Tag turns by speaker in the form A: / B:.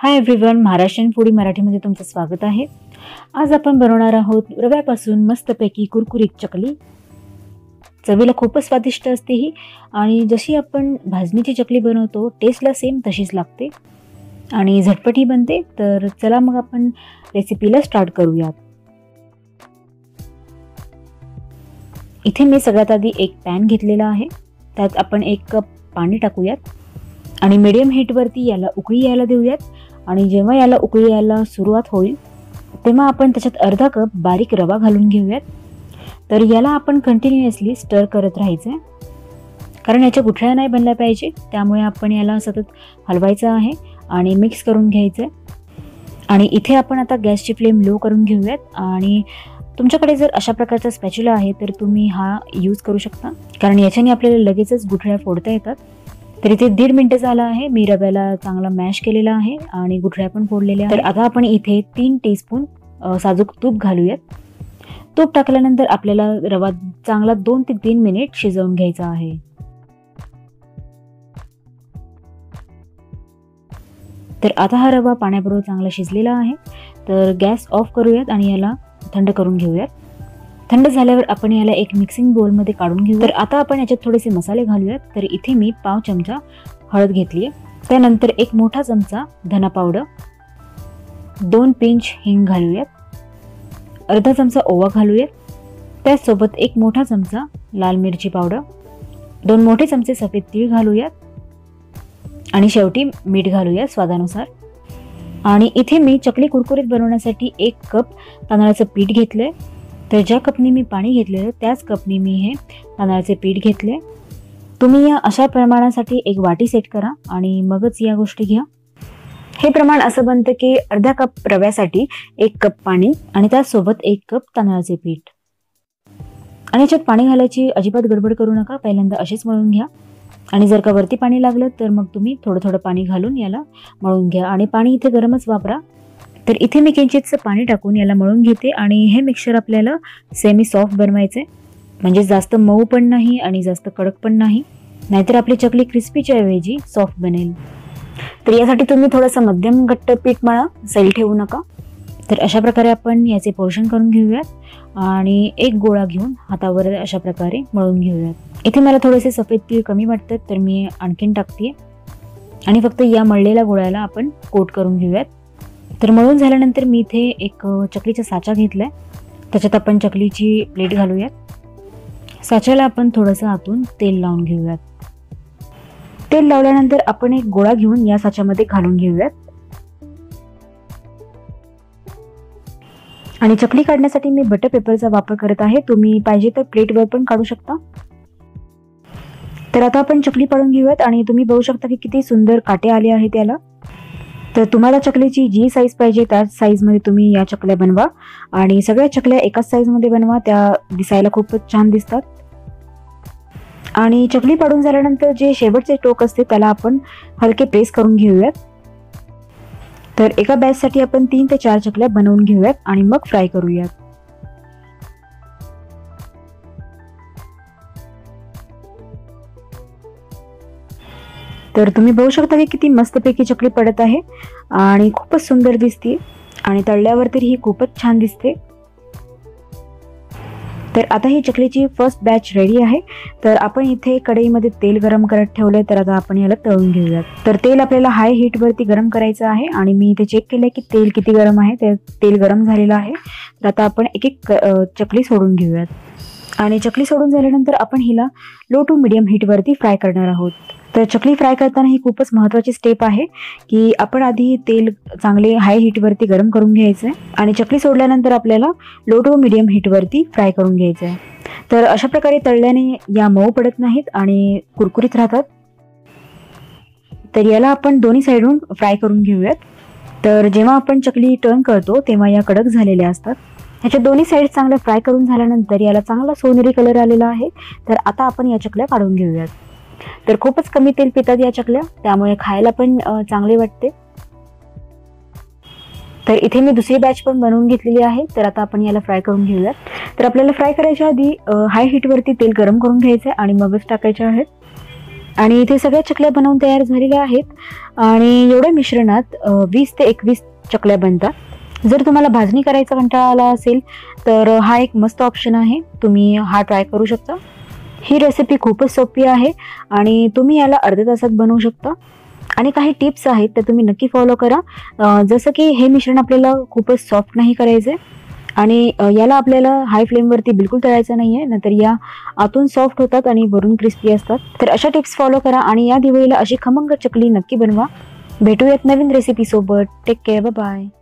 A: Hi everyone, Maharashtrian foodie मराठीमध्ये तुमचं स्वागत आहे। आज आपण बनवणार आहोत रव्यापासून मस्तपैकी कुरकुरीत चकली। चवीला खूपच स्वादिष्ट असते ही आणि जशी आपण भाजणीची चकली बनवतो टेस्टला सेम तशीच लागते आणि झटपटही बनते। तर चला मग आपण रेसिपीला स्टार्ट करूयात। इथे मी सगळ्यात आधी एक पॅन घेतलेला आहे, त्यात आपण 1 कप पाणी टाकूयात आणि मीडियम हीटवरती याला उकळी यायला देऊयात। आणि जेव्हा याला उकळी यायला सुरुवात होईल तेव्हा आपण त्याच्यात अर्धा कप बारीक रवा घालून घेऊयात। तर याला आपण कंटिन्युअसली स्टर करत राहायचं, कारण याच्या गुठळ्या नाही बनल्या पाहिजे, त्यामुळे आपण याला सतत हलवायचं आहे आणि मिक्स करून घ्यायचं। आणि इथे आपण आता गॅसची फ्लेम लो करून घेऊयात आणि तुमच्याकडे जर अशा प्रकारचा स्पॅच्युला आहे तर तुम्ही हा यूज करू शकता, कारण याच्याने आपल्याला लगेचच गुठळ्या फोडता येतात। तर इथे 1.5 मिनिटं झाला आहे, मी रव्याला चांगला मॅश केलेला आहे आणि गुठळ्या पण फोडलेल्या आहेत। तर आता आपण इथे 3 टीस्पून साजूक तूप घालूयात। तूप टाकल्यानंतर आपल्याला रवा चांगला 2 ते 3 मिनिट शिजवून घ्यायचा आहे। तर आता हा रवा पाण्याबरोबर चांगला शिजलेला आहे, तर गॅस ऑफ करूयात आणि याला थंड करून घेऊयात। थंड झाल्यावर आपण याला एक मिक्सिंग बोलमध्ये काढून घेऊ। तर आता आपण याच्यात थोडेसे मसाले घालूयात। तर इथे मी पाव चमचा हळद घेतली आहे, त्यानंतर 1 मोठा चमचा धना पावडर, 2 पिंच हिंग घालूयात, अर्धा चमचा ओवा घालूयात, त्याचसोबत 1 मोठा चमचा लाल मिरची पावडर, 2 मोठे चमचे सफेद तीळ घालूयात आणि शेवटी मीठ घालूयात स्वादानुसार। आणि इथे मी चकली कुरकुरीत बनवण्यासाठी 1 कप तांदळाचं पीठ घेतलंय। तर ज्या कपनी मी पाणी घेतलेलं त्याच कपनी मी हे तांदळाचे पीठ घेतले। तुम्ही या अशा प्रमाणासाठी एक वाटी सेट करा आणि मगच या गोष्टी घ्या। हे प्रमाण असं बनतं की अर्धा कप रव्यासाठी 1 कप पाणी आणि त्यासोबत 1 कप तांदळाचे पीठ। आणि याच्यात पाणी घालायची अजिबात गडबड करू नका, पहिल्यांदा असेच मळून घ्या आणि जर का वरती पाणी लागलं तर मग तुम्ही थोडं थोडं पाणी घालून याला मळून घ्या आणि पाणी इथे गरमच वापरा। तर इथे मी किंचितचं पाणी टाकून याला मळून घेते आणि हे मिक्सचर आपल्याला सेमी सॉफ्ट बनवायचे, म्हणजे जास्त मऊ पण नाही आणि जास्त कडक पण नाही, नाहीतर आपली चकली क्रिस्पीच्या ऐवजी सॉफ्ट बनेल। तर यासाठी तुम्ही थोडंसं मध्यम घट्ट पीठ मळा, सैल ठेवू नका। तर अशा प्रकारे आपण याचे पोर्शन करून घेऊयात आणि एक गोळा घेऊन हातावर अशा प्रकारे मळून घेऊयात। इथे मला थोडेसे सफेद तीळ कमी वाटतात तर मी आणखीन टाकते आणि फक्त या मळलेल्या गोळ्याला आपण कोट करून घेऊयात। तर मळून झाल्यानंतर मी इथे एक चकलीचा साचा घेतलाय, त्याच्यात आपण चकलीची प्लेट घालूयात। साच्याला आपण थोडंसं आतून तेल लावून घेऊयात। तेल लावल्यानंतर आपण एक गोळा घेऊन या साच्यामध्ये घालून घेऊयात आणि चकली काढण्यासाठी मी बटर पेपरचा वापर करत आहे, तुम्ही पाहिजे तर प्लेटवर पण काढू शकता। तर आता आपण चकली पाडून घेऊयात आणि तुम्ही बघू शकता की किती सुंदर काटे आले आहेत याला। तर तुम्हाला चकलीची जी साईज पाहिजे त्याच साईजमध्ये तुम्ही या चकल्या बनवा आणि सगळ्या चकल्या एकाच साईजमध्ये बनवा, त्या दिसायला खूपच छान दिसतात। आणि चकली पाडून झाल्यानंतर जे शेवटचे टोक असते त्याला आपण हलके प्रेस करून घेऊयात। तर एका बॅचसाठी आपण 3 ते 4 चकल्या बनवून घेऊयात आणि मग फ्राय करूयात। तर तुम्ही बघू शकता की किती मस्तपैकी चकली पडत आहे आणि खूपच सुंदर दिसते आणि तळल्यावर तरी ही खूपच छान दिसते। तर आता ही चकलीची फर्स्ट बॅच रेडी आहे। तर आपण इथे कढईमध्ये तेल गरम करत ठेवलंय, तर आता आपण याला तळून घेऊयात। तर तेल आपल्याला हाय हीटवरती गरम करायचं आहे आणि मी इथे चेक केलंय की तेल किती गरम आहे, ते तेल गरम झालेलं आहे। तर आता आपण एक एक चकली सोडून घेऊयात आणि चकली सोडून झाल्यानंतर आपण हिला लो टू मीडियम हीटवरती फ्राय करणार आहोत। तर चकली फ्राय करताना ही खूपच महत्त्वाची स्टेप आहे की आपण आधी तेल चांगले हाय हीटवरती गरम करून घ्यायचं आहे आणि चकली सोडल्यानंतर आपल्याला लो टू मीडियम हीटवरती फ्राय करून घ्यायचं आहे। तर अशा प्रकारे तळल्याने या मऊ पडत नाहीत आणि कुरकुरीत राहतात। तर याला आपण दोन्ही साईडून फ्राय करून घेऊयात। तर जेव्हा आपण चकली टर्न करतो तेव्हा या कडक झालेल्या असतात। ह्याच्या दोन्ही साईड चांगल्या फ्राय करून झाल्यानंतर याला चांगला सोनेरी कलर आलेला आहे। तर आता आपण या चकल्या काढून घेऊयात। तर खूपच कमी तेल पितात या चकल्या, त्यामुळे खायला पण चांगले वाटते। तर इथे मी दुसरी बॅच पण बनवून घेतलेली आहे। तर आता आपण याला फ्राय करून घेऊयात। तर आपल्याला फ्राय करायच्या आधी हाय हीटवरती तेल गरम करून घ्यायचं आहे आणि मगच टाकायचे आहेत। आणि इथे सगळ्या चकल्या बनवून तयार झालेल्या आहेत आणि एवढ्या मिश्रणात 20 ते 21 चकल्या बनतात. जर तुम्हाला भाजणी करायचा कंटाळा आला असेल तर हा एक मस्त ऑप्शन आहे, तुम्ही हा ट्राय करू शकता. ही रेसिपी खूपच सोपी आहे आणि तुम्ही याला अर्ध्या तासात बनवू शकता. आणि काही टिप्स आहेत त्या तुम्ही नक्की फॉलो करा. जसं की हे मिश्रण आपल्याला खूपच सॉफ्ट नाही करायचं आणि याला आपल्याला हाय फ्लेमवरती बिलकुल तळायचं नाही आहे, नंतर या आतून सॉफ्ट होतात आणि वरून क्रिस्पी असतात. तर अशा टिप्स फॉलो करा आणि या दिवाळीला अशी खमंग चकली नक्की बनवा. भेटूयात नवीन रेसिपी सोबत. Take care, bye bye.